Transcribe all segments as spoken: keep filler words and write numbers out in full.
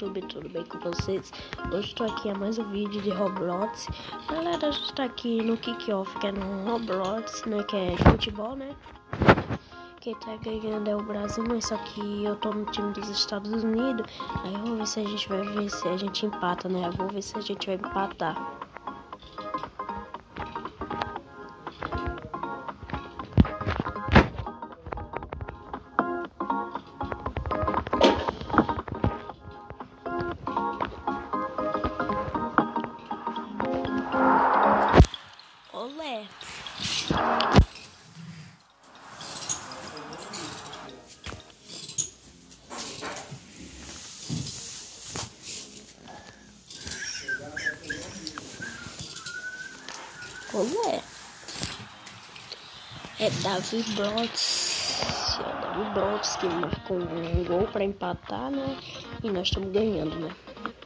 YouTube, tudo bem com vocês? Hoje estou aqui a mais um vídeo de Roblox. Galera, a gente tá aqui no Kickoff, que é no Roblox, né, que é de futebol, né? Quem tá ganhando é o Brasil, mas só que eu tô no time dos Estados Unidos. Aí eu vou ver se a gente vai ver se a gente empata, né? Eu vou ver se a gente vai empatar. Olé! Olé! É Davi Brots. É Davi Brots que marcou um gol pra empatar, né? E nós estamos ganhando, né?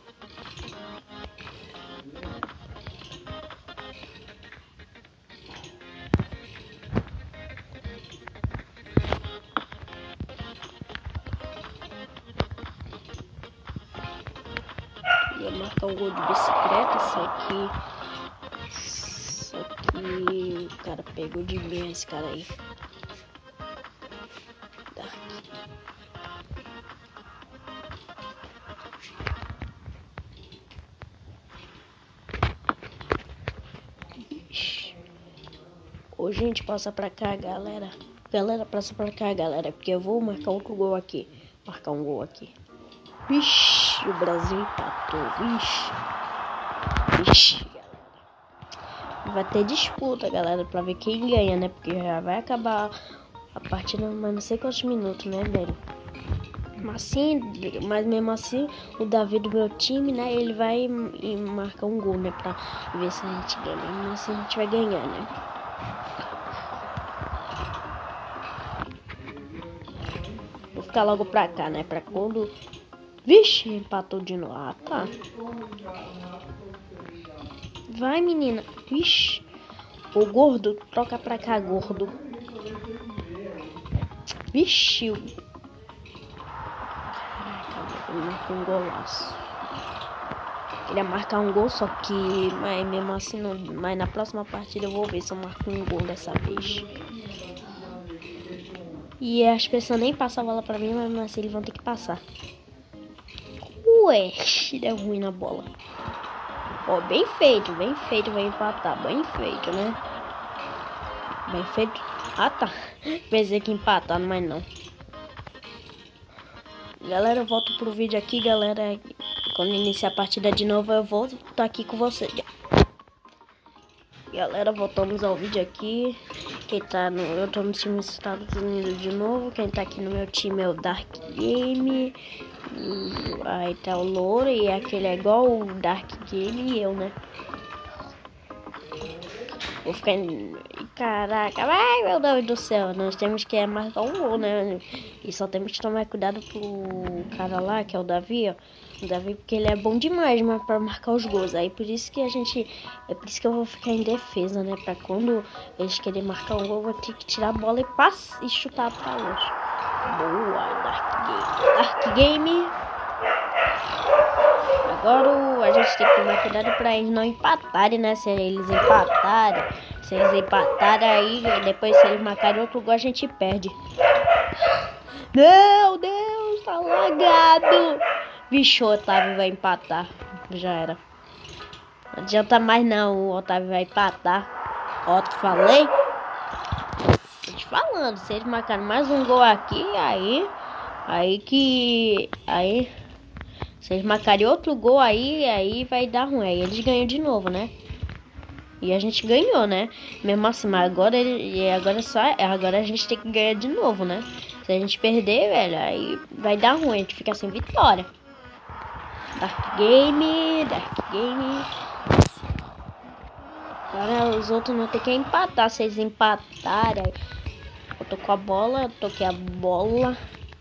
Ia marcar um gol de bicicleta, só que só que o cara pegou de mim, esse cara aí. Dark. Hoje a gente passa pra cá, galera. Galera, passa pra cá, galera, porque eu vou marcar outro gol aqui. Marcar um gol aqui. Vixe, o Brasil empatou. Vixe. Vixe, galera. Vai ter disputa, galera, pra ver quem ganha, né? Porque já vai acabar a partida, mas não sei quantos minutos, né, velho? Mas assim, mas mesmo assim, o Davi do meu time, né? Ele vai e marcar um gol, né? Pra ver se a gente ganha. Mesmo assim, a gente vai ganhar, né? Vou ficar logo pra cá, né? Pra quando... Vixe, empatou de novo. Ah, tá. Vai, menina. Vixe. O gordo, troca pra cá, gordo. Vixe. Caraca, ele marcou um golaço. Queria marcar um gol, só que... Mas mesmo assim, não... Mas na próxima partida eu vou ver se eu marco um gol dessa vez. E as pessoas nem passam a bola pra mim, mas assim eles vão ter que passar. Ué, deu ruim na bola. Ó, bem feito, bem feito, vai empatar, bem feito, né? Bem feito. Ah, tá. Pensei que empatar, mas não. Galera, eu volto pro vídeo aqui, galera. Quando iniciar a partida de novo, eu vou estar aqui com vocês. Galera, voltamos ao vídeo aqui. Quem tá no... Eu tô no time dos Estados Unidos de novo. Quem tá aqui no meu time é o Dark Game. Aí tá o Louro e aquele é igual o Dark Game e eu, né? Vou ficar... Caraca, ai meu Deus do céu. Nós temos que marcar um gol, né? E só temos que tomar cuidado pro cara lá, que é o Davi, ó. O Davi, porque ele é bom demais, mas pra marcar os gols. Aí por isso que a gente... É por isso que eu vou ficar em defesa, né? Pra quando eles querem marcar um gol, eu vou ter que tirar a bola e, pass... e chutar pra longe. Boa, Dark Game. Dark Game. Agora a gente tem que tomar cuidado pra eles não empatarem, né? Se eles empatarem, se eles empatarem aí, depois se eles marcarem outro gol, a gente perde. Meu Deus, tá lagado. Vixe, o Otávio vai empatar. Já era. Não adianta mais não, o Otávio vai empatar. Ó, te falei? Tô te falando, se eles marcarem mais um gol aqui, aí... Aí que... Aí... Se eles marcarem outro gol aí, aí vai dar ruim. Aí eles ganham de novo, né? E a gente ganhou, né? Mesmo assim, mas agora, ele, agora, só, agora a gente tem que ganhar de novo, né? Se a gente perder, velho, aí vai dar ruim. A gente fica sem vitória. Dark Game, Dark Game. Agora os outros não tem que empatar. Se eles empatarem, eu tô com a bola, toquei a bola.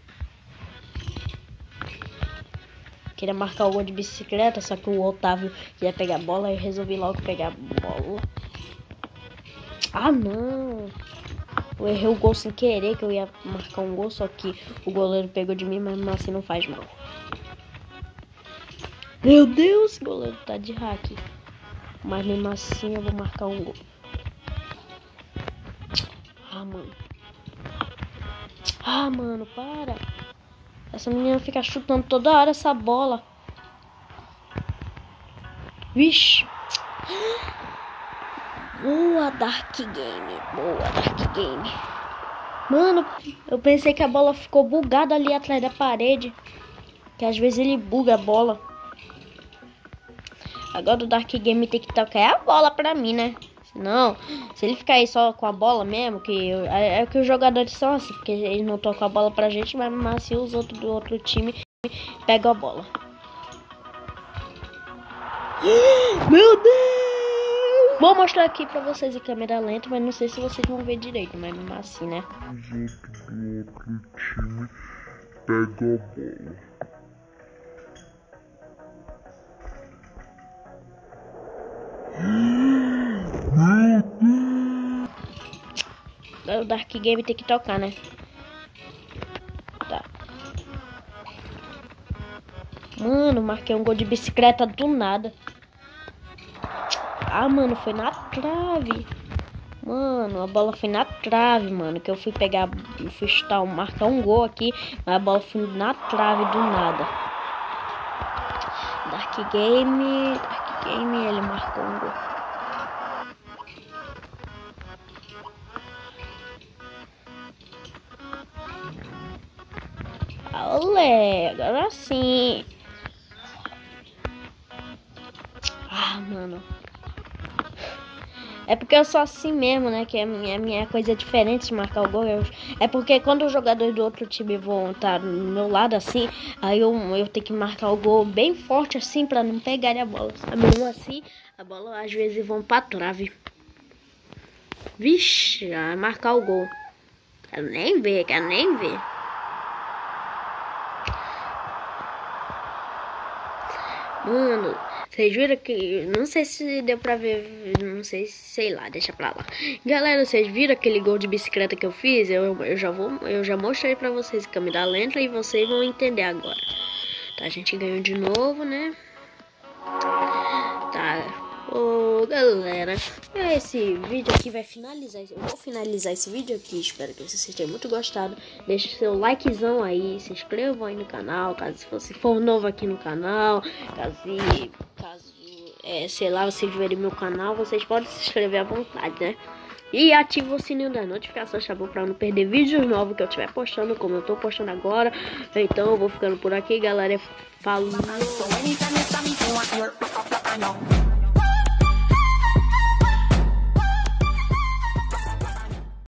Queria marcar o gol de bicicleta, só que o Otávio ia pegar a bola e resolvi logo pegar a bola. Ah, não! Eu errei o gol sem querer, que eu ia marcar um gol, só que o goleiro pegou de mim, mas assim não faz mal. Meu Deus, o goleiro tá de hack. Mas mesmo assim eu vou marcar um gol. Ah, mano. Ah, mano, para. Essa menina fica chutando toda hora essa bola. Vixe. Boa, Dark Game. Boa, Dark Game. Mano, eu pensei que a bola ficou bugada ali atrás da parede. Que às vezes ele buga a bola. Agora o Dark Game tem que tocar a bola pra mim, né? Senão, se ele ficar aí só com a bola mesmo, que eu, é, é que os jogadores são assim, porque eles não tocam a bola pra gente, mas, mas se os outros do outro time pegam a bola. Meu Deus! Vou mostrar aqui pra vocês em câmera lenta, mas não sei se vocês vão ver direito, mas mesmo assim, né? Os outros do outro time pegam a bola. O Dark Game tem que tocar, né? Tá. Mano, marquei um gol de bicicleta do nada. Ah, mano, foi na trave. Mano, a bola foi na trave, mano. Que eu fui pegar, eu fui chutar, marcar um gol aqui, mas a bola foi na trave do nada. Dark Game, Dark Game, ele marcou um gol. Olé, agora sim. Ah, mano. É porque eu sou assim mesmo, né? Que a minha, minha coisa é diferente de marcar o gol. Eu, é porque quando os jogadores do outro time vão estar no meu lado assim, aí eu, eu tenho que marcar o gol bem forte assim pra não pegar a bola. Mesmo assim, a bola às vezes vão pra trave. Vixe, vai marcar o gol. Quero nem ver, quero nem ver. Mano, vocês viram que... Não sei se deu pra ver... Não sei, sei lá, deixa pra lá. Galera, vocês viram aquele gol de bicicleta que eu fiz? Eu, eu, já, vou, eu já mostrei pra vocês em câmera lenta e vocês vão entender agora. Tá, a gente ganhou de novo, né? Tá. Ô, galera, esse vídeo aqui vai finalizar. Eu vou finalizar esse vídeo aqui. Espero que vocês tenham muito gostado. Deixe seu likezão aí. Se inscrevam aí no canal. Caso você for novo aqui no canal. Caso, caso é, sei lá, vocês verem meu canal, vocês podem se inscrever à vontade, né? E ativa o sininho das notificações, tá bom? Pra não perder vídeos novos que eu estiver postando, como eu tô postando agora. Então eu vou ficando por aqui, galera. Falou!